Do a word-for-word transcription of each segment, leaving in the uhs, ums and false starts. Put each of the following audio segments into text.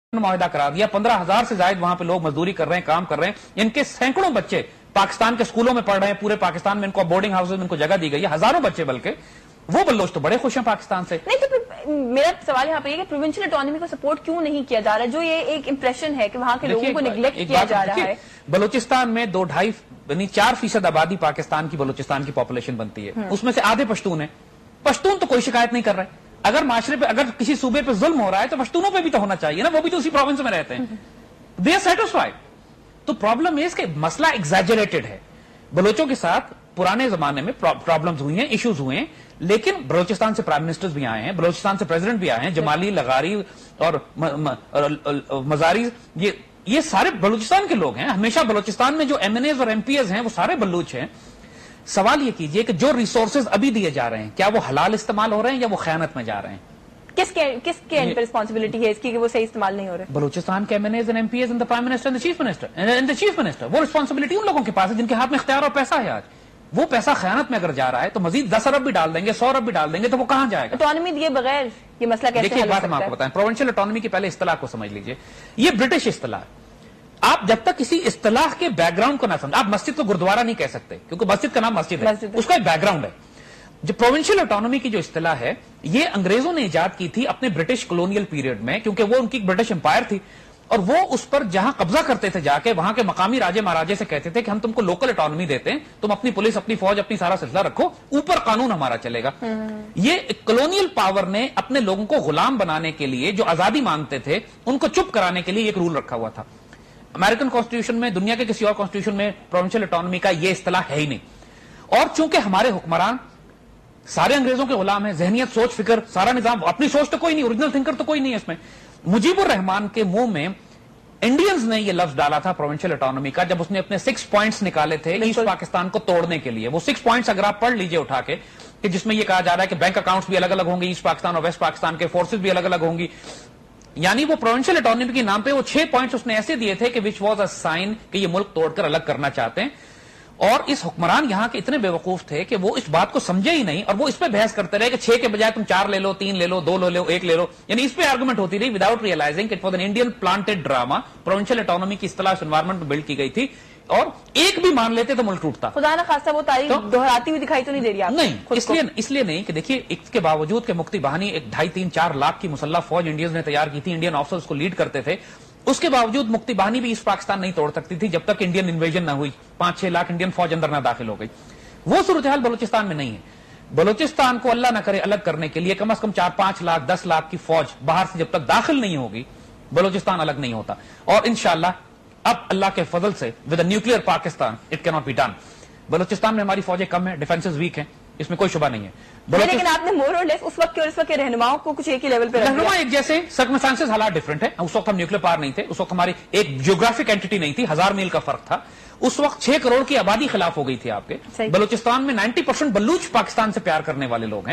معاہدہ کرا دیا. پندرہ ہزار سے زائد وہاں پہ لوگ مزدوری کر رہے ہیں, کام کر رہے ہیں. ان کے سینکڑوں بچے پاکستان کے اسکولوں میں پڑھ رہے ہیں, پورے پاکستان میں ان کو بورڈنگ ہاؤسز میں ان کو جگہ دی گئی ہے, ہزاروں بچے. بلکہ وہ بلوچ تو بڑے خوش ہیں پاکستان سے. نہیں تو میرا سوال یہاں پہ یہ کہ پروونشل اٹانومی کو سپورٹ کیوں نہیں کیا جا رہا, جو یہ ایک امپریشن ہے کہ وہاں کے لوگوں کو نیگلیکٹ کیا جا رہا ہے. بلوچستان میں دو ڈھائی یعنی چار فیصد آبادی پاکستان کی بلوچستان کی پاپولیشن بنتی ہے, اس میں سے آدھے پشتون ہیں. پشتون تو کوئی شکایت نہیں کر رہے. اگر معاشرے پہ اگر کسی صوبے پہ ظلم ہو رہا ہے تو پشتونوں پہ بھی تو ہونا چاہیے نا, وہ بھی تو اسی پروونس میں رہتے ہیں. They are satisfied. تو پرابلم یہ کہ مسئلہ ایگزیجریٹڈ ہے. بلوچوں کے ساتھ پرانے زمانے میں پرابلمز ہوئی ہیں, ایشوز ہوئے ہیں, لیکن بلوچستان سے پرائم منسٹرز بھی آئے ہیں, بلوچستان سے پریزیڈنٹ بھی آئے ہیں, جمالی, لغاری اور مزاری, یہ یہ سارے بلوچستان کے لوگ ہیں. ہمیشہ بلوچستان میں جو ایم این ایز اور ایم پی ایز ہیں وہ سارے بلوچ ہیں. سوال یہ کیجئے کہ جو ریسورسز ابھی دیے جا رہے ہیں کیا وہ حلال استعمال ہو رہے ہیں یا وہ خیانت میں جا رہے ہیں؟ کس کے کس کے ان پر رسپانسبلٹی ہے اس کی کہ وہ صحیح استعمال نہیں ہو رہے؟ بلوچستان کے M N As and M P As and the prime minister and the chief minister and the chief minister. وہ رسپانسبلٹی ان لوگوں کے پاس ہے جن کے ہاتھ میں اختیار اور پیسہ ہے. آج وہ پیسہ خیانت میں اگر جا رہا ہے تو مزید دس ارب بھی ڈال دیں گے, سو ارب بھی ڈال دیں گے, تو وہ کہاں جائے گا؟ اٹانومی دیے بغیر یہ مسئلہ کیسے حل ہو سکتا ہے؟ دیکھیے بات ہم آپ کو بتائیں, پروونشل اٹانومی کی پہلے اصطلاح کو سمجھ لیجئے. یہ برٹش اصطلاح ہے. آپ جب تک کسی اصطلاح کے بیک گراؤنڈ کو نہ سمجھ, آپ مسجد کو گردوارہ نہیں کہہ سکتے کیونکہ مسجد کا نام مسجد ہے, اس کا ایک بیک گراؤنڈ ہے. جو پروونشل اٹانومی کی جو اصطلاح ہے یہ انگریزوں نے ایجاد کی تھی اپنے برٹش کولونیل پیریڈ میں, کیونکہ وہ ان کی برٹش امپائر تھی, اور وہ اس پر جہاں قبضہ کرتے تھے جا کے وہاں کے مقامی راجے مہاراجے سے کہتے تھے کہ ہم تم کو لوکل اٹانومی دیتے ہیں, تم اپنی پولیس, اپنی فوج, اپنی سارا سلسلہ رکھو, اوپر قانون ہمارا چلے گا. یہ کولونیل پاور نے اپنے لوگوں کو غلام بنانے کے لیے, جو آزادی مانگتے تھے ان کو چپ کرانے کے لیے ایک رول رکھا ہوا تھا. امریکن کانسٹیٹیوشن میں, دنیا کے کسی اور کانسٹیٹیوشن میں پروونشل اٹانومی کا یہ اصطلاح ہے ہی نہیں. اور چونکہ ہمارے حکمران سارے انگریزوں کے غلام ہیں, ذہنیت, سوچ, فکر, سارا نظام, اپنی سوچ تو کوئی نہیں, اوریجنل تھنکر تو کوئی نہیں ہے اس میں. مجیب الرحمان کے منہ میں انڈینز نے یہ لفظ ڈالا تھا پروونشل اٹانومی کا, جب اس نے اپنے سکس پوائنٹس نکالے تھے ایسٹ پاکستان کو توڑنے کے لیے. وہ سکس پوائنٹس اگر آپ پڑھ لیجئے اٹھا کے, کہ جس میں یہ کہا جا رہا ہے کہ بینک اکاؤنٹس بھی الگ الگ ہوں گے ایسٹ پاکستان اور ویسٹ پاکستان کے, فورسز بھی الگ الگ ہوں گی. یعنی وہ پروونشل اٹانومی کے نام پہ وہ چھ پوائنٹس اس نے ایسے دیے تھے کہ وچ واز اے سائن کہ یہ ملک توڑ کر الگ کرنا چاہتے ہیں. اور اس حکمران یہاں کے اتنے بے وقوف تھے کہ وہ اس بات کو سمجھے ہی نہیں, اور وہ اس پہ بحث کرتے رہے کہ چھ کے بجائے تم چار لے لو, تین لے لو, دو لے لو, ایک لے لو. یعنی اس پہ آرگومنٹ ہوتی رہی وداؤٹ ریئلائزنگ کہ it was an Indian planted drama. Provincial autonomy کی اصطلاح اس انوائرمنٹ میں بلڈ کی گئی تھی, اور ایک بھی مان لیتے تو ملک ٹوٹتا. خدا نہ خاصہ وہ تاریخ دہراتی ہوئی دکھائی تو نہیں دے رہی آپ نہیں, اس لیے اس لیے نہیں کہ دیکھیے اس کے باوجود کہ مفتی بہانی ایک ڈھائی تین چار لاکھ کی مسلح فوج انڈینز نے تیار کی تھی, انڈین آفیسرز کو لیڈ کرتے تھے, اس کے باوجود مفتی بہانی بھی ایسٹ پاکستان نہیں توڑ سکتی تھی جب تک انڈین انویژن نہ ہوئی, پانچ چھ لاکھ انڈین فوج اندر نہ داخل ہو گئی. وہ صورتحال بلوچستان میں نہیں ہے. بلوچستان کو اللہ نہ کرے الگ کرنے کے لیے کم از کم چار پانچ لاکھ دس لاکھ کی فوج باہر سے جب تک داخل نہیں ہوگی بلوچستان الگ نہیں ہوتا. اور انشاءاللہ اب اللہ کے فضل سے with a nuclear Pakistan it کی ناٹ بی ڈن. بلوچستان میں ہماری فوجیں کم ہیں, ڈیفینسز ویک ہیں, اس میں کوئی شبہ نہیں ہے. لیکن آپ نے مور اور لیس اس وقت کے اور اس وقت کے رہنماؤں کو کچھ ایک ہی لیول پہ رکھ دیا. رہنما ایک جیسے, سرکمسٹانسز حالات ڈفرنٹ ہیں. اس وقت ہم نیوکلیئر پاور نہیں تھے, اس وقت ہماری ایک جیوگرافک اینٹی نہیں تھی, ہزار میل کا فرق تھا. اس وقت چھ کروڑ کی آبادی خلاف ہو گئی تھی آپ کے. بلوچستان میں نائنٹی پرسینٹ بلوچ پاکستان سے پیار کرنے والے لوگ ہیں.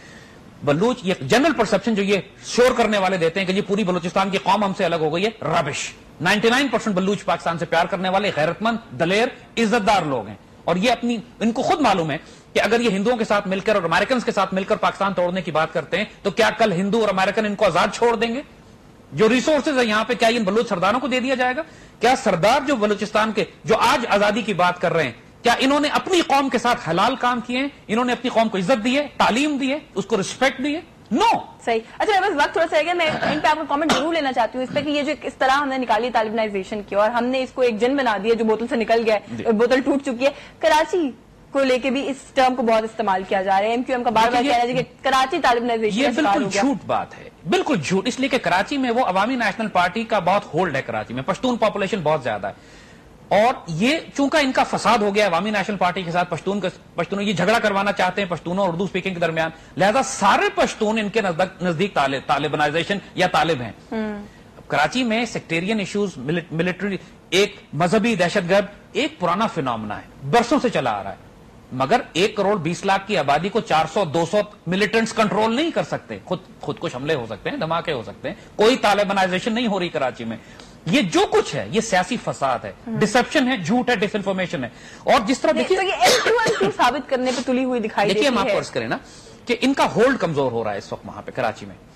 بلوچ یہ جنرل پرسپشن جو یہ شور کرنے والے دیتے ہیں کہ یہ پوری بلوچستان کی قوم ہم سے الگ ہو گئی ہے, rubbish. Ninety nine percent Baloch Pakistan سے پیار کرنے والے غیرت مند, دلیر, عزت دار لوگ ہیں. اور یہ اپنی ان کو خود معلوم ہے کہ اگر یہ ہندوؤں کے ساتھ مل کر اور امریکنز کے ساتھ مل کر پاکستان توڑنے کی بات کرتے ہیں تو کیا کل ہندو اور امریکن ان کو آزاد چھوڑ دیں گے؟ جو ریسورسز ہے یہاں پہ کیا ان بلوچ سرداروں کو دے دیا جائے گا؟ کیا سردار جو بلوچستان کے جو آج آزادی کی بات کر رہے ہیں, کیا انہوں نے اپنی قوم کے ساتھ حلال کام کیے ہیں؟ انہوں نے اپنی قوم کو عزت دی ہے, تعلیم دی ہے, اس کو رسپیکٹ دی ہے؟ نو. صحیح. اچھا بس وقت تھوڑا سا ہے, میں ان پہ آپ کا کامنٹ ضرور لینا چاہتی ہوں اس پہ کہ یہ جو اس طرح ہم نے نکالی طالبانائزیشن کی اور ہم نے اس کو ایک جن بنا دیا جو بوتل سے نکل گیا, بوتل ٹوٹ چکی ہے. کراچی کو لے کے بھی اس ٹرم کو بہت استعمال کیا جا رہا ہے. ایم کیو ایم کا بار بار کہہ رہا ہے کہ کراچی طالبانائزیشن یہ بالکل جھوٹ بات ہے, بالکل جھوٹ. اس لیے کہ کراچی میں وہ عوامی نیشنل پارٹی کا بہت ہولڈ ہے. کراچی میں پشتون پاپولیشن بہت زیادہ ہے, اور یہ چونکہ ان کا فساد ہو گیا عوامی نیشنل پارٹی کے ساتھ, پشتون پشتونوں یہ جھگڑا کروانا چاہتے ہیں پشتونوں اور اردو اسپیکنگ کے درمیان, لہذا سارے پشتون ان کے نزدیک طالبانائزیشن یا طالب ہیں. کراچی میں سیکٹیرین ایشوز, ملٹری, ایک مذہبی دہشت گرد ایک پرانا فینومنا ہے, برسوں سے چلا آ رہا ہے. مگر ایک کروڑ بیس لاکھ کی آبادی کو چار سو دو سو ملیٹنٹس کنٹرول نہیں کر سکتے. خود خود کش حملے ہو سکتے ہیں, دھماکے ہو سکتے ہیں, کوئی طالبانائزیشن نہیں ہو رہی کراچی میں. یہ جو کچھ ہے یہ سیاسی فساد ہے, ڈسپشن ہے, جھوٹ ہے, ڈس انفارمیشن ہے. اور جس طرح دیکھیے ثابت کرنے پہ تلی ہوئی دکھائی دیکھیے ہم آپ فرض کریں نا کہ ان کا ہولڈ کمزور ہو رہا ہے اس وقت وہاں پہ کراچی میں,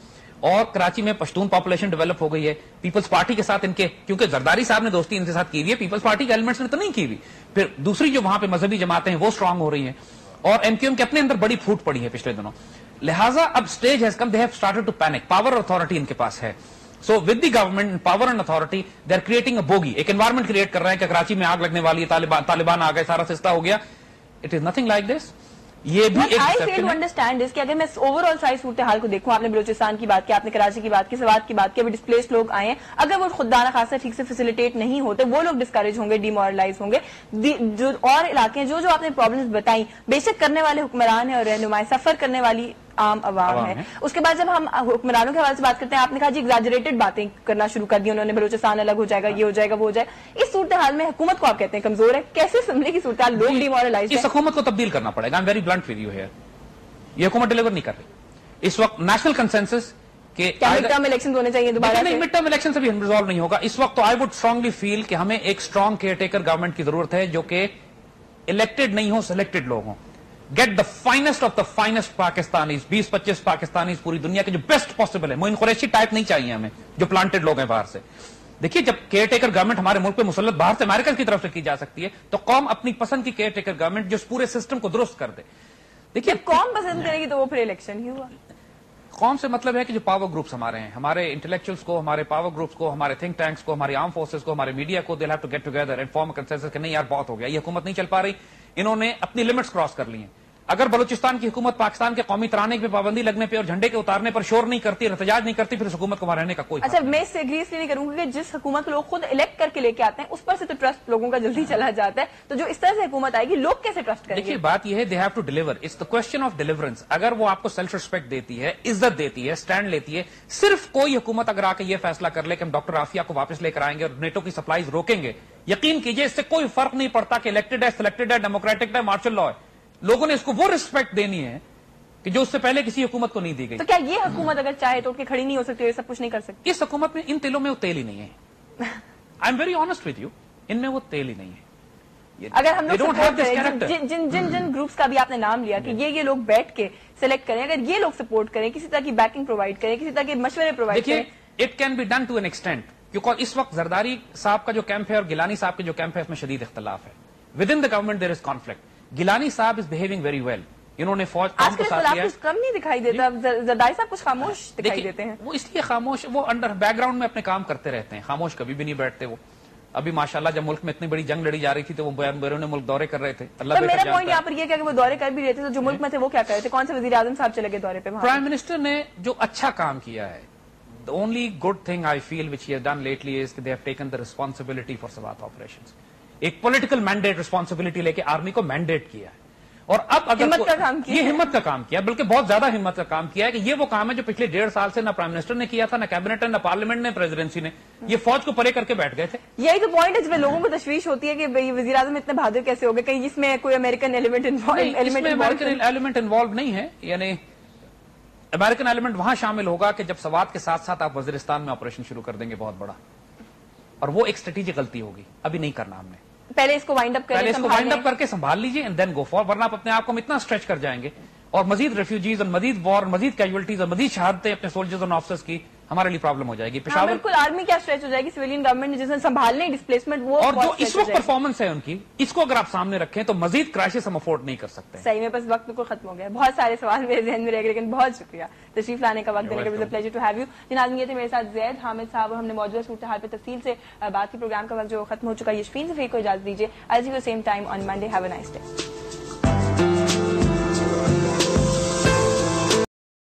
اور کراچی میں پشتون پاپولیشن ڈیولپ ہو گئی ہے. پیپلز پارٹی کے ساتھ ان کے, کیونکہ زرداری صاحب نے دوستی ان کے ساتھ کی ہوئی ہے, پیپلز پارٹی کے ایلیمنٹس نے تو نہیں کی ہوئی. پھر دوسری جو وہاں پہ مذہبی جماعتیں ہیں وہ اسٹرانگ ہو رہی ہیں, اور ایم کیو ایم کے اپنے اندر بڑی پھوٹ پڑی ہے پچھلے دنوں. لہٰذا اب stage has come, they have started to panic. Power authority ان کے پاس ہے. So with the government power and authority they are creating a bogey, ایک انوائرمنٹ کریٹ کر رہے ہیں کہ کراچی میں آگ لگنے والی ہے, طالبان آ گئے, سارا سسٹم ہو گیا. It is nothing like this. یہ بھی ایک انڈرسٹینڈ کہ اگر میں اوور آل ساری صورتحال کو دیکھوں, آپ نے بلوچستان کی بات کی, آپ نے کراچی کی بات کی, سوات کی بات کی, ابھی ڈسپلیس لوگ آئے ہیں, اگر وہ خوددانہ خاصا ٹھیک سے فیسیلیٹیٹ نہیں ہوتے, وہ لوگ ڈسکریج ہوں گے, ڈی مورلائز ہوں گے. جو اور علاقے ہیں جو جو آپ نے پرابلمس بتائیں, بے شک کرنے والے حکمران ہیں اور رہنمائیں, سفر کرنے والی عام عوام ہے. اس کے بعد جب ہم حکمرانوں کے حوالے سے بات کرتے ہیں, آپ نے کہا جی ایگزاجریٹڈ باتیں کرنا شروع کر دی انہوں نے, بلوچستان الگ ہو جائے گا, یہ ہو جائے گا, وہ ہو جائے. اس صورتحال میں حکومت کو آپ کہتے ہیں کمزور ہے, کیسے اسمبلی کی صورتحال, لوگ ڈی مورلائز. اس حکومت کو تبدیل کرنا پڑے گا. I'm very blunt with you here. یہ حکومت ڈیلیور نہیں کر رہی اس وقت. نیشنل کنسنسس کہ مڈ ٹرم الیکشن ہونے چاہیے دوبارہ. نہیں, مڈ ٹرم الیکشن سے بھی ریزالو نہیں ہوگا اس وقت. تو آئی وڈ اسٹرانگلی فیل کہ ہمیں ایک اسٹرانگ کیئر ٹیکر گورنمنٹ کی ضرورت ہے جو کہ الیکٹڈ نہیں ہو, سلیکٹڈ لوگ ہوں. Get the finest of the finest Pakistanis, بیس پچیس پاکستانیز پوری دنیا کے جو بیسٹ پاسبل ہے. موین قریشی ٹائپ نہیں چاہیے ہمیں جو پلانٹڈ لوگ ہیں باہر سے. دیکھیے جب کیئر ٹیکر گورنمنٹ ہمارے ملک پہ مسلط باہر سے امریکہ کی طرف سے کی جا سکتی ہے, تو قوم اپنی پسند کی کیئر ٹیکر گورنمنٹ جو اس پورے سسٹم کو درست کر دے. دیکھیے قوم پسند کرے گی تو وہ پھر الیکشن ہی ہوا. قوم سے مطلب ہے کہ جو پاور گروپس ہمارے ہیں, ہمارے انٹلیکچوئلس کو, ہمارے پاور گروپس کو, ہمارے تھنک ٹینکس کو, ہماری آرم فورسز کو, ہمارے میڈیا کو, they have to get together and form consensus کہ نہیں یار بہت ہو گیا, یہ حکومت نہیں چل پا رہی. انہوں نے اپنی لمٹس کراس کر لی ہیں. اگر بلوچستان کی حکومت پاکستان کے قومی ترانے پہ پابندی لگنے پہ اور جھنڈے کے اتارنے پر شور نہیں کرتی, احتجاج نہیں کرتی, پھر اس حکومت کو وہاں رہنے کا کوئی. اچھا میں اس سے اگری اس لیے نہیں کروں گی کہ جس حکومت کو لوگ خود الیکٹ کر کے لے کے آتے ہیں اس پر سے تو ٹرسٹ لوگوں کا جلدی چلا جاتا ہے, تو جو اس طرح سے حکومت آئے گی لوگ کیسے ٹرسٹ کریں گے؟ دیکھیے بات یہ ہے, they have to deliver. It's the question of deliverance. اگر وہ آپ کو سیلف ریسپیکٹ دیتی ہے, عزت دیتی ہے, اسٹینڈ لیتی ہے. صرف کوئی حکومت اگر آ کے یہ فیصلہ کر لے کہ ہم ڈاکٹر عافیہ کو واپس لے کر آئیں گے اور نیٹو کی سپلائیز روکیں گے, یقین کیجیے اس سے کوئی فرق نہیں پڑتا کہ الیکٹڈ ہے, سلیکٹڈ ہے, ڈیموکریٹک ہے, مارشل لا ہے. لوگوں نے اس کو وہ ریسپیکٹ دینی ہے کہ جو اس سے پہلے کسی حکومت کو نہیں دی گئی. تو کیا یہ حکومت اگر چاہے تو کہ کھڑی نہیں ہو سکتی, یہ سب کچھ نہیں کر سکتی؟ اس حکومت میں ان تیلوں میں وہ تیل ہی نہیں ہے. I'm very honest with you, ان میں وہ تیل ہی نہیں ہے. اگر ہم لوگ جن جن جن جن گروپس کا بھی آپ نے نام لیا کہ یہ یہ لوگ بیٹھ کے سلیکٹ کریں, اگر یہ لوگ سپورٹ کریں, کسی طرح کی بیکنگ پرووائڈ کریں, کسی طرح کے مشورے پرووائڈ کریں, it can be done to an extent. کیونکہ اس وقت زرداری صاحب کا جو کیمپ ہے اور گیلانی صاحب کے جو کیمپ ہے اس میں شدید اختلاف ہے. With in the government there is conflict. Gilani صاحب از بہیونگ ویری ویل. انہوں نے فوج آج کل کچھ کم نہیں دکھائی دیتا, زرداری صاحب کچھ خاموش دکھائی دیتے ہیں. وہ اس لیے خاموش, وہ انڈر بیک گراؤنڈ میں اپنے کام کرتے رہتے ہیں, خاموش کبھی بھی نہیں بیٹھتے. وہ ابھی ماشاءاللہ جب ملک میں اتنی بڑی جنگ لڑی جا رہی تھی تو وہ بیرون ملک دورے کر رہے تھے. اللہ میرا پوائنٹ یہاں پر یہ کہ وہ دورے کر بھی رہے تھے تو جو ملک میں تھے وہ کیا کر رہے تھے, کون سے وزیر اعظم صاحب چلے گئے دورے پہ؟ پرائم منسٹر نے جو اچھا کام کیا ہے, the only good thing I feel which he has done lately is that they have taken the responsibility for Sawat operations. ایک پولیٹیکل مینڈیٹ ریسپانسبلٹی لے کے آرمی کو مینڈیٹ کیا ہے, اور اب اگر ہمت کا کام کیا, یہ ہمت کا کام کیا, بلکہ بہت زیادہ ہمت کا کام کیا ہے کہ یہ وہ کام ہے جو پچھلے ڈیڑھ سال سے نہ پرائم منسٹر نے کیا تھا, نہ کیبنٹ نے, نہ پارلیمنٹ نے, پریزیڈنسی نے. یہ فوج کو پرے کر کے بیٹھ گئے تھے. یہی تو پوائنٹ ہے جس میں لوگوں کو تشویش ہوتی ہے کہ وزیر اعظم اتنے بہادر کیسے ہو گئے, کہیں جس میں کوئی امریکن ایلیمنٹ ایلیمنٹ انوالو نہیں ہے. یعنی امریکن ایلیمنٹ وہاں شامل ہوگا کہ جب سوات کے ساتھ ساتھ آپ وزیرستان میں آپریشن شروع کر دیں گے بہت بڑا, اور وہ ایک اسٹریٹجک غلطی ہوگی. ابھی نہیں کرنا ہم نے, پہلے اس کو وائنڈ اپ پہلے اس کو وائنڈ اپ کر کے سنبھال لیجیے اینڈ دین گو فار, ورنہ آپ اپنے آپ کو اتنا اسٹریچ کر جائیں گے اور مزید ریفیوجیز اور مزید وار, مزید کیجولٹیز اور مزید شہادتیں اپنے سولجرز اور آفیسرز کی ہمارے لیے پرابلم ہو جائے گی. پشاور بالکل آرمی کیا اسٹریچ ہو جائے گی, سویلین گورنمنٹ جس نے سنبھالنے ڈسپلیسمنٹ وہ, اور جو اس وقت پرفارمنس ہے ان کی, اس کو اگر آپ سامنے رکھیں تو مزید کرائسس ہم افورڈ نہیں کر سکتے. صحیح میں بس وقت بالکل ختم ہو گیا. بہت سارے سوال میرے ذہن میں رہ گئے, لیکن بہت شکریہ تشریف لانے کا, وقت دینے کا. Pleasure to have you. جناب یہ تھے میرے ساتھ زید حامد صاحب, اور ہم نے موجودہ صورتحال پہ تفصیل سے بات کی. پروگرام کا وقت جو ختم ہو چکا ہے, یشفین سے کو اجازت دیجیے. I see you same time on Monday. Have a nice day.